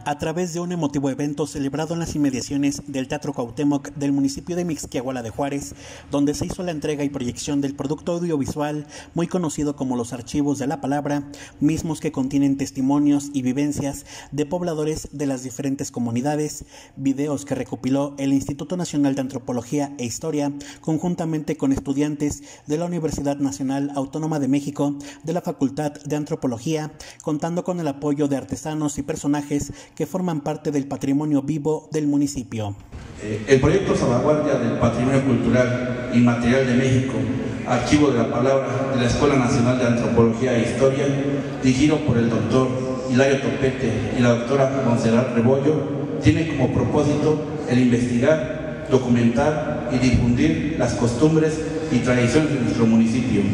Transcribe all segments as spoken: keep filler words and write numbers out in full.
A través de un emotivo evento celebrado en las inmediaciones del Teatro Cuauhtémoc del municipio de Mixquiahuala de Juárez, donde se hizo la entrega y proyección del producto audiovisual muy conocido como los Archivos de la Palabra, mismos que contienen testimonios y vivencias de pobladores de las diferentes comunidades, videos que recopiló el Instituto Nacional de Antropología e Historia, conjuntamente con estudiantes de la Universidad Nacional Autónoma de México, de la Facultad de Antropología, contando con el apoyo de artesanos y personajes que forman parte del patrimonio vivo del municipio. Eh, el proyecto Salvaguardia del Patrimonio Cultural Inmaterial de México, Archivo de la Palabra de la Escuela Nacional de Antropología e Historia, dirigido por el doctor Hilario Topete y la doctora Montserrat Rebollo, tiene como propósito el investigar, documentar y difundir las costumbres y tradiciones de nuestro municipio.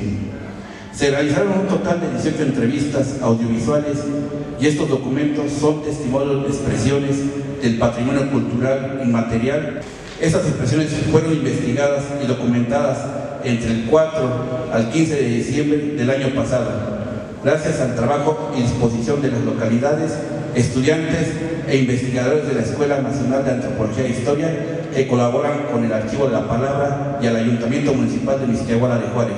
Se realizaron un total de dieciocho entrevistas audiovisuales y estos documentos son testimonios de expresiones del patrimonio cultural inmaterial. Estas expresiones fueron investigadas y documentadas entre el cuatro al quince de diciembre del año pasado, gracias al trabajo y disposición de las localidades, estudiantes e investigadores de la Escuela Nacional de Antropología e Historia que colaboran con el Archivo de la Palabra y al Ayuntamiento Municipal de Mixquiahuala de Juárez.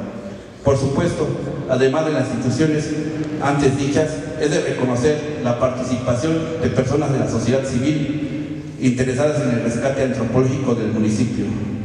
Por supuesto, además de las instituciones antes dichas, es de reconocer la participación de personas de la sociedad civil interesadas en el rescate antropológico del municipio.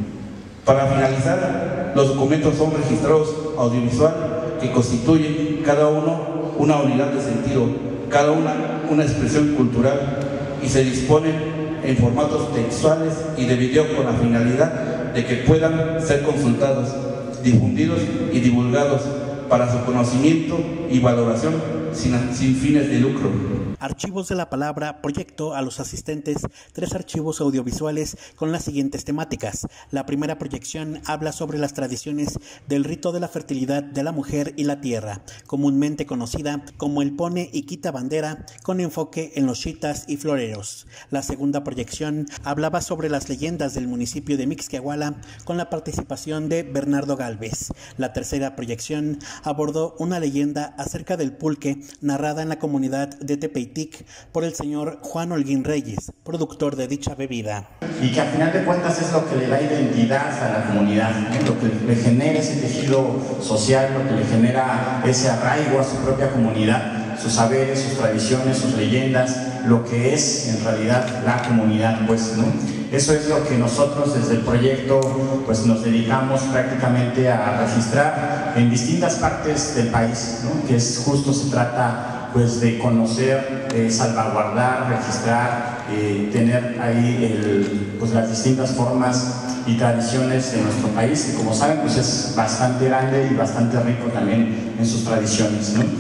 Para finalizar, los documentos son registrados audiovisual que constituyen cada uno una unidad de sentido, cada una una expresión cultural, y se disponen en formatos textuales y de video con la finalidad de que puedan ser consultados, difundidos y divulgados para su conocimiento y valoración sin, sin fines de lucro. Archivos de la Palabra proyectó a los asistentes tres archivos audiovisuales con las siguientes temáticas. La primera proyección habla sobre las tradiciones del rito de la fertilidad de la mujer y la tierra, comúnmente conocida como el pone y quita bandera, con enfoque en los chitas y floreros. La segunda proyección hablaba sobre las leyendas del municipio de Mixquiahuala, con la participación de Bernardo Galvez. La tercera proyección abordó una leyenda acerca del pulque, narrada en la comunidad de Tepeitic por el señor Juan Holguín Reyes, productor de dicha bebida. Y que al final de cuentas es lo que le da identidad a la comunidad, ¿no? Lo que le genera ese tejido social, lo que le genera ese arraigo a su propia comunidad, sus saberes, sus tradiciones, sus leyendas, lo que es en realidad la comunidad, pues, ¿no? Eso es lo que nosotros desde el proyecto pues nos dedicamos prácticamente a registrar en distintas partes del país, ¿no? Que es justo se trata pues de conocer, eh, salvaguardar, registrar, eh, tener ahí el, pues las distintas formas y tradiciones de nuestro país, que como saben pues es bastante grande y bastante rico también en sus tradiciones, ¿no?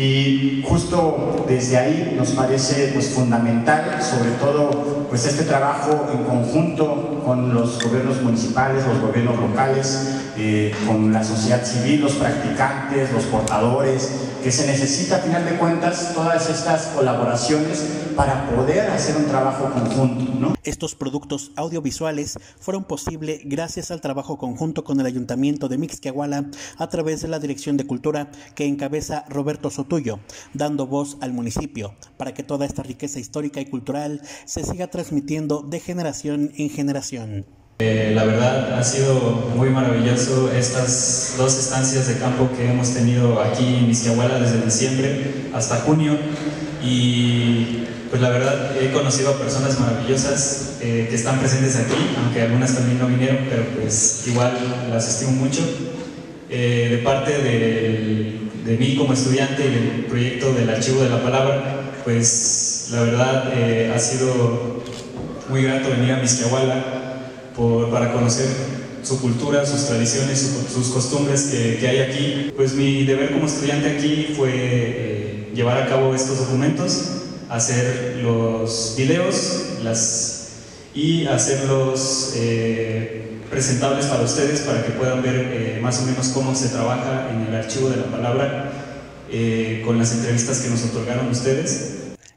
Y justo desde ahí nos parece pues fundamental, sobre todo pues este trabajo en conjunto con los gobiernos municipales, los gobiernos locales, eh, con la sociedad civil, los practicantes, los portadores, que se necesita a final de cuentas todas estas colaboraciones para poder hacer un trabajo conjunto, ¿no? Estos productos audiovisuales fueron posibles gracias al trabajo conjunto con el Ayuntamiento de Mixquiahuala a través de la Dirección de Cultura que encabeza Roberto Sotuyo, dando voz al municipio para que toda esta riqueza histórica y cultural se siga transmitiendo de generación en generación. Eh, la verdad ha sido muy maravilloso estas dos estancias de campo que hemos tenido aquí en Mixquiahuala desde diciembre hasta junio, y pues la verdad he conocido a personas maravillosas eh, que están presentes aquí, aunque algunas también no vinieron, pero pues igual las estimo mucho. Eh, de parte de, de mí como estudiante y del proyecto del Archivo de la Palabra, pues la verdad eh, ha sido muy grato venir a Mixquiahuala Por, para conocer su cultura, sus tradiciones, su, sus costumbres que, que hay aquí. Pues mi deber como estudiante aquí fue eh, llevar a cabo estos documentos, hacer los videos las, y hacerlos eh, presentables para ustedes, para que puedan ver eh, más o menos cómo se trabaja en el Archivo de la Palabra eh, con las entrevistas que nos otorgaron ustedes.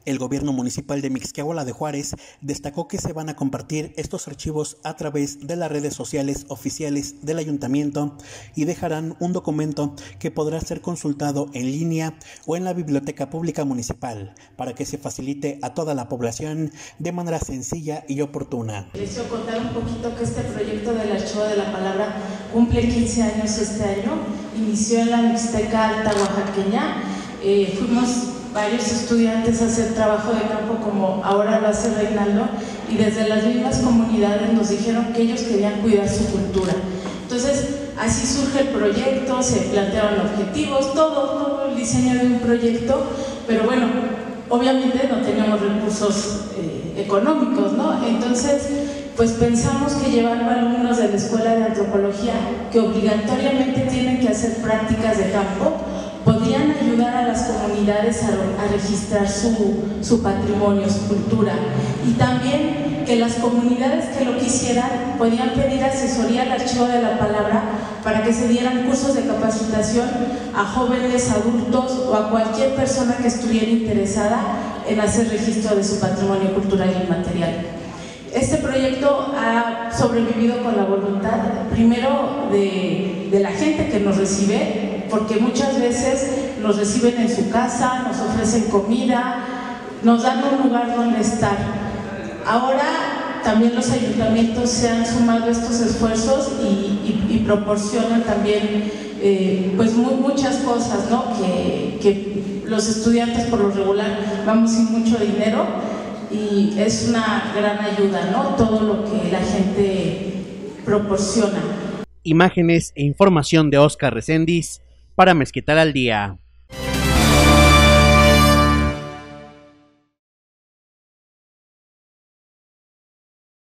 El gobierno municipal de Mixquiahuala de Juárez destacó que se van a compartir estos archivos a través de las redes sociales oficiales del ayuntamiento y dejarán un documento que podrá ser consultado en línea o en la biblioteca pública municipal para que se facilite a toda la población de manera sencilla y oportuna. Les quiero contar un poquito que este proyecto del Archivo de la Palabra cumple quince años este año. Inició en la Mixteca Alta Oaxaqueña. Eh, fuimos varios estudiantes a hacer trabajo de campo como ahora lo hace Reinaldo, y desde las mismas comunidades nos dijeron que ellos querían cuidar su cultura. Entonces así surge el proyecto, se plantearon objetivos, todo, todo el diseño de un proyecto, pero bueno, obviamente no teníamos recursos eh, económicos, ¿no? Entonces pues pensamos que llevando alumnos de la Escuela de Antropología que obligatoriamente tienen que hacer prácticas de campo, podrían ayudar a las comunidades a, a registrar su, su patrimonio, su cultura, y también que las comunidades que lo quisieran podían pedir asesoría al Archivo de la Palabra para que se dieran cursos de capacitación a jóvenes, adultos o a cualquier persona que estuviera interesada en hacer registro de su patrimonio cultural y inmaterial. Este proyecto ha sobrevivido con la voluntad, primero, de, de la gente que nos recibe, porque muchas veces nos reciben en su casa, nos ofrecen comida, nos dan un lugar donde estar. Ahora también los ayuntamientos se han sumado a estos esfuerzos y, y, y proporcionan también eh, pues muy, muchas cosas, ¿no? que, que los estudiantes por lo regular vamos sin mucho dinero, y es una gran ayuda, ¿no? Todo lo que la gente proporciona. Imágenes e información de Oscar Reséndiz para Mezquital al Día.